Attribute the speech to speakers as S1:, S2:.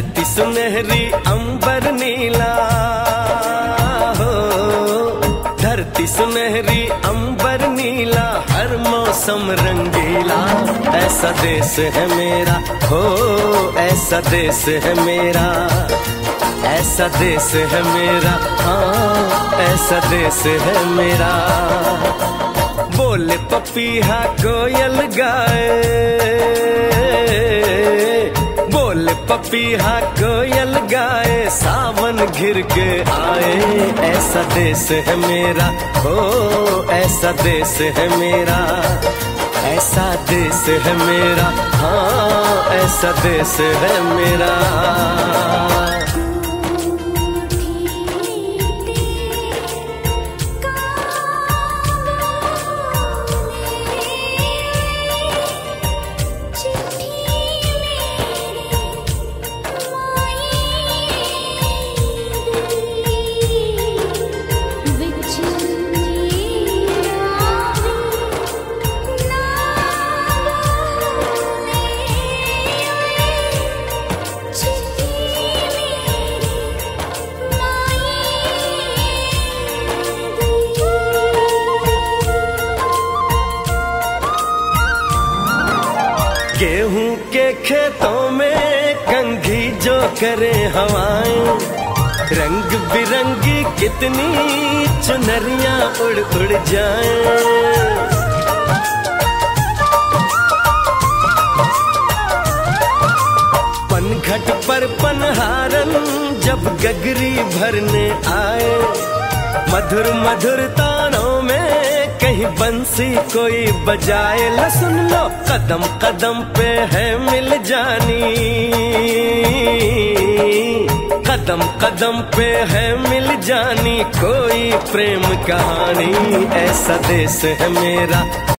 S1: धरती सुनहरी अंबर नीला हो, धरती सुनहरी अंबर नीला, हर मौसम रंगीला। ऐसा देश है मेरा हो, ऐसा देश है मेरा, ऐसा देश है मेरा, हाँ ऐसा देश है मेरा। बोले पपीहा कोयल गाए, बोले पपीहा कोयल गाए, सावन घिर के आए। ऐसा देश है मेरा हो, ऐसा देश है मेरा, ऐसा देश है मेरा, हाँ ऐसा देश है मेरा। गेहूं के खेतों में कंघी जो करे हवाएं, रंग बिरंगी कितनी चुनरियां उड़ उड़ जाएं। पनघट पर पनहारन जब गगरी भरने आए, मधुर मधुर तानों में कहीं बंसी कोई बजाए। लो सुन लो कदम कदम पे है मिल जानी, कदम कदम पे है मिल जानी कोई प्रेम कहानी। ऐसा देश है मेरा।